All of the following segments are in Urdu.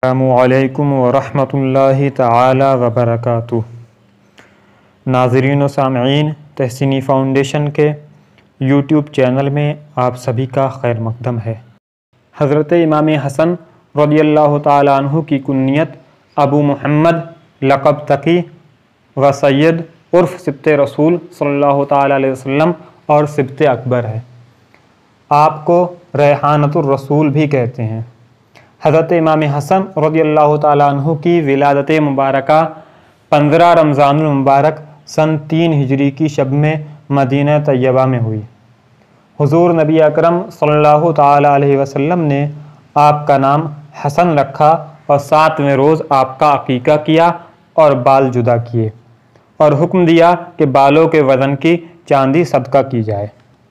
السلام علیکم ورحمۃ اللہ تعالی وبرکاتہ۔ ناظرین و سامعین، تحسینی فاؤنڈیشن کے یوٹیوب چینل میں آپ سبھی کا خیر مقدم ہے۔ حضرت امام حسن رضی اللہ تعالیٰ عنہ کی کنیت ابو محمد، لقب تقی و سید عرف سبط رسول صلی اللہ تعالیٰ علیہ وسلم اور سبط اکبر ہے۔ آپ کو ریحانۃ الرسول بھی کہتے ہیں۔ حضرت امام حسن رضی اللہ تعالیٰ عنہ کی ولادت مبارکہ 15 رمضان المبارک سن 3 ہجری کی شب میں مدینہ طیبہ میں ہوئی۔ حضور نبی اکرم صلی اللہ تعالیٰ علیہ وسلم نے آپ کا نام حسن رکھا اور 7ویں روز آپ کا عقیقہ کیا اور بال جدا کیے اور حکم دیا کہ بالوں کے وزن کی چاندی صدقہ کی جائے۔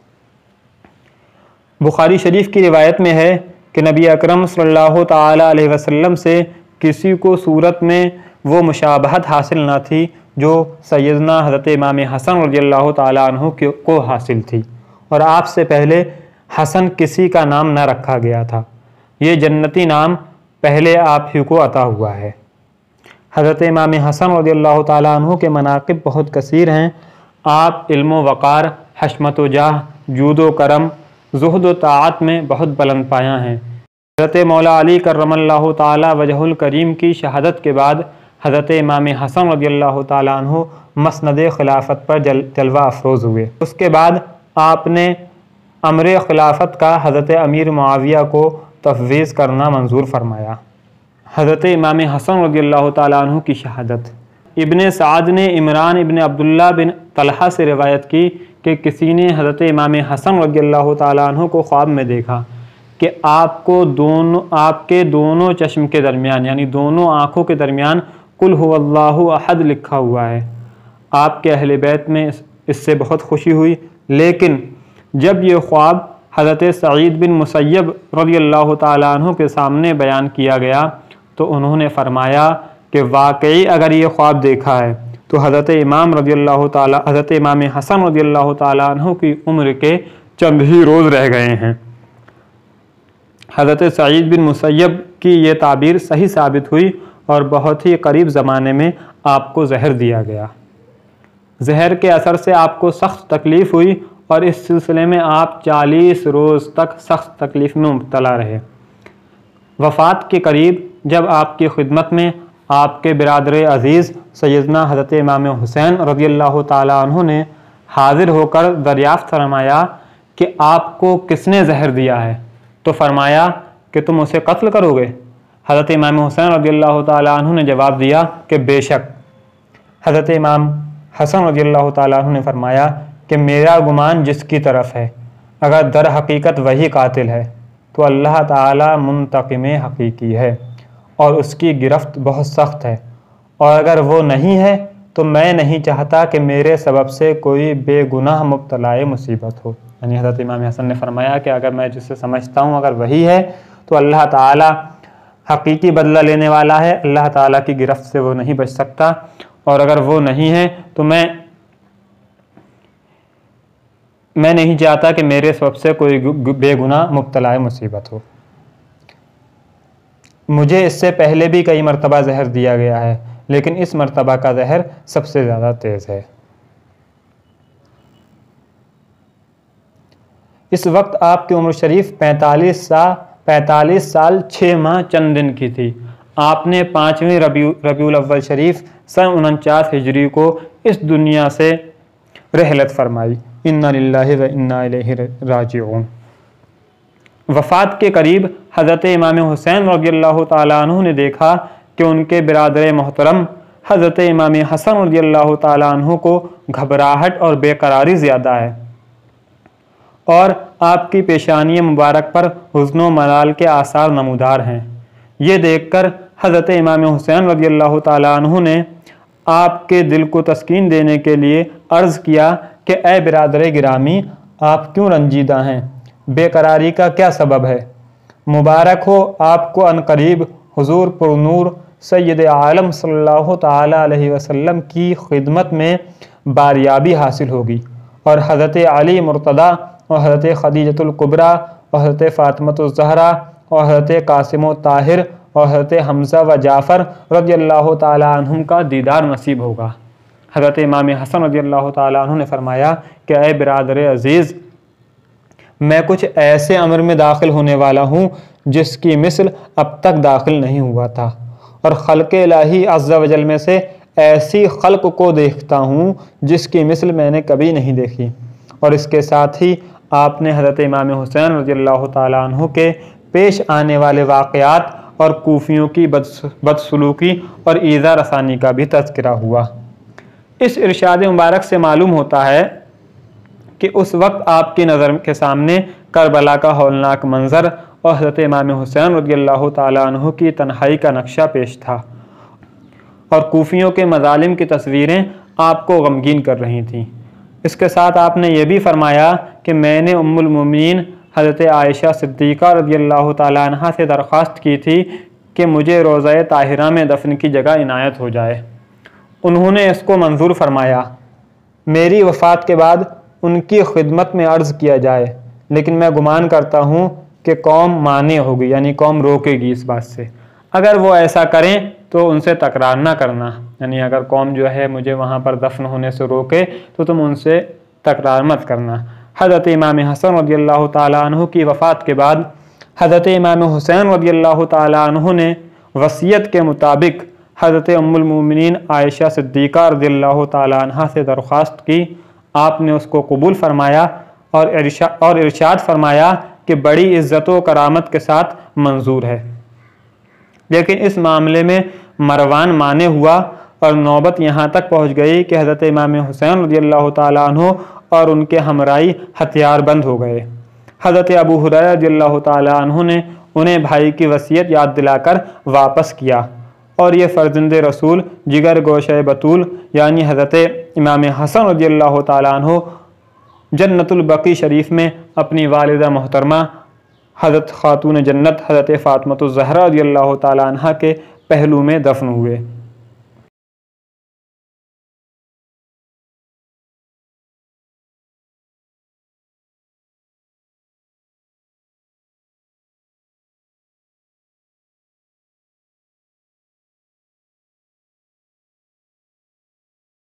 بخاری شریف کی روایت میں ہے کہ نبی اکرم صلی اللہ تعالیٰ علیہ وسلم سے کسی کو صورت میں وہ مشابہت حاصل نہ تھی جو سیدنا حضرت امام حسن رضی اللہ تعالیٰ عنہ کو حاصل تھی، اور آپ سے پہلے حسن کسی کا نام نہ رکھا گیا تھا۔ یہ جنتی نام پہلے آپ ہی کو عطا ہوا ہے۔ حضرت امام حسن رضی اللہ تعالیٰ عنہ کے مناقب بہت کثیر ہیں۔ آپ علم و وقار، حشمت و جاہ، جود و کرم، زہد و طاعت میں بہت بلند پایہ ہیں۔ حضرت مولا علی کرم اللہ تعالی وجہ الکریم کی شہادت کے بعد حضرت امام حسن رضی اللہ تعالیٰ عنہ مسند خلافت پر جلوہ افروز ہوئے۔ اس کے بعد آپ نے امر خلافت کا حضرت امیر معاویہ کو تفویض کرنا منظور فرمایا۔ حضرت امام حسن رضی اللہ تعالیٰ عنہ کی شہادت۔ ابن سعد نے عمران ابن عبداللہ بن طلحہ سے روایت کی کہ کسی نے حضرت امام حسن رضی اللہ تعالیٰ عنہ کو خواب میں دیکھا کہ آپ کے دونوں چشم کے درمیان، یعنی دونوں آنکھوں کے درمیان قل هو اللہ احد لکھا ہوا ہے۔ آپ کے اہل بیت میں اس سے بہت خوشی ہوئی، لیکن جب یہ خواب حضرت سعید بن مسیب رضی اللہ تعالیٰ عنہ کے سامنے بیان کیا گیا تو انہوں نے فرمایا کہ واقعی اگر یہ خواب دیکھا ہے تو حضرت امام حسن رضی اللہ تعالیٰ عنہ کی عمر کے چند ہی روز رہ گئے ہیں۔ حضرت سعید بن مسیب کی یہ تعبیر صحیح ثابت ہوئی اور بہت ہی قریب زمانے میں آپ کو زہر دیا گیا۔ زہر کے اثر سے آپ کو سخت تکلیف ہوئی اور اس سلسلے میں آپ 40 روز تک سخت تکلیف میں مبتلا رہے۔ وفات کے قریب جب آپ کی خدمت میں آپ کے برادر عزیز سیدنا حضرت امام حسین رضی اللہ تعالیٰ عنہ نے حاضر ہو کر دریافت فرمایا کہ آپ کو کس نے زہر دیا ہے، تو فرمایا کہ تم اسے قتل کرو گے۔ حضرت امام حسین رضی اللہ تعالیٰ عنہ نے جواب دیا کہ بے شک۔ حضرت امام حسن رضی اللہ تعالیٰ عنہ نے فرمایا کہ میرا گمان جس کی طرف ہے، اگر در حقیقت وہی قاتل ہے تو اللہ تعالیٰ منتقم حقیقی ہے اور اس کی گرفت بہت سخت ہے، اور اگر وہ نہیں ہے تو میں نہیں چاہتا کہ میرے سبب سے کوئی بے گناہ مبتلا مصیبت ہو۔ یعنی حضرت امام حسن نے فرمایا کہ اگر میں جسے سمجھتا ہوں اگر وہی ہے تو اللہ تعالیٰ حقیقی بدلہ لینے والا ہے، اللہ تعالیٰ کی گرفت سے وہ نہیں بچ سکتا، اور اگر وہ نہیں ہے تو میں نہیں چاہتا کہ میرے سبب سے کوئی بے گناہ مبتلا مصیبت ہو۔ مجھے اس سے پہلے بھی کئی مرتبہ زہر دیا گیا ہے، لیکن اس مرتبہ کا زہر سب سے زیادہ تیز ہے۔ اس وقت آپ کی عمر شریف 45 سال 6 ماہ چند دن کی تھی۔ آپ نے 5ویں ربیع الاول شریف سن 49 ہجری کو اس دنیا سے رحلت فرمائی۔ انا للہ و انا الیہ راجعون۔ وفات کے قریب حضرت امام حسین رضی اللہ تعالیٰ عنہ نے دیکھا کہ ان کے برادر محترم حضرت امام حسن رضی اللہ تعالیٰ عنہ کو گھبراہٹ اور بے قراری زیادہ ہے، اور آپ کی پیشانی مبارک پر حزن و ملال کے آثار نمودار ہیں۔ یہ دیکھ کر حضرت امام حسین رضی اللہ تعالیٰ عنہ نے آپ کے دل کو تسکین دینے کے لیے عرض کیا کہ اے برادر گرامی، آپ کیوں رنجیدہ ہیں؟ بے قراری کا کیا سبب ہے؟ مبارک ہو آپ کو عنقریب حضور پر نور سید عالم صلی اللہ تعالیٰ علیہ وسلم کی خدمت میں باریابی حاصل ہوگی، اور حضرت علی مرتضیٰ اور حضرت خدیجۃ الکبریٰ اور حضرت فاطمۃ الزہرا اور حضرت قاسم و طاہر اور حضرت حمزہ و جعفر رضی اللہ تعالیٰ عنہم کا دیدار نصیب ہوگا۔ حضرت امام حسن رضی اللہ تعالیٰ عنہ نے فرمایا کہ اے برادر عزیز، میں کچھ ایسے امر میں داخل ہونے والا ہوں جس کی مثل اب تک داخل نہیں ہوا تھا، اور خلق الہی عز و جل میں سے ایسی خلق کو دیکھتا ہوں جس کی مثل میں نے کبھی نہیں دیکھی۔ اور اس کے ساتھ ہی آپ نے حضرت امام حسین رضی اللہ تعالیٰ عنہ کے پیش آنے والے واقعات اور کوفیوں کی بدسلوکی اور ایذا رسانی کا بھی تذکرہ ہوا۔ اس ارشاد مبارک سے معلوم ہوتا ہے کہ اس وقت آپ کی نظر کے سامنے کربلا کا ہولناک منظر اور حضرت امام حسین رضی اللہ تعالیٰ عنہ کی تنہائی کا نقشہ پیش تھا، اور کوفیوں کے مظالم کی تصویریں آپ کو غمگین کر رہی تھیں۔ اس کے ساتھ آپ نے یہ بھی فرمایا کہ میں نے ام المومنین حضرت عائشہ صدیقہ رضی اللہ تعالیٰ عنہ سے درخواست کی تھی کہ مجھے روضہ طاہرہ میں دفن کی جگہ عنایت ہو جائے۔ انہوں نے اس کو منظور فرمایا۔ میری وفات کے بعد ان کی خدمت میں عرض کیا جائے، لیکن میں گمان کرتا ہوں کہ قوم مانع ہوگی، یعنی قوم روکے گی اس بات سے۔ اگر وہ ایسا کریں تو ان سے تکرار نہ کرنا، یعنی اگر قوم جو ہے مجھے وہاں پر دفن ہونے سے روکے تو تم ان سے تکرار مت کرنا۔ حضرت امام حسن رضی اللہ تعالیٰ عنہ کی وفات کے بعد حضرت امام حسین رضی اللہ تعالیٰ عنہ نے وصیت کے مطابق حضرت ام المومنین عائشہ صدیقہ رضی اللہ تعالیٰ عنہ سے درخواست کی۔ آپ نے اس کو قبول فرمایا اور ارشاد فرمایا کہ بڑی عزت و کرامت کے ساتھ منظور ہے۔ لیکن اس معاملے میں مروان مانے ہوا اور نوبت یہاں تک پہنچ گئی کہ حضرت امام حسین رضی اللہ تعالیٰ عنہ اور ان کے ہمراہی ہتھیار بند ہو گئے۔ حضرت ابو ہریرہ رضی اللہ تعالیٰ عنہ نے انہیں بھائی کی وصیت یاد دلا کر واپس کیا، اور یہ فرزند رسول جگر گوشہ بطول یعنی حضرت امام حسن رضی اللہ تعالیٰ عنہ جنت البقیع شریف میں اپنی والدہ محترمہ حضرت خاتون جنت حضرت فاطمہ الزہرا رضی اللہ تعالیٰ عنہ کے پہلو میں دفن ہوئے۔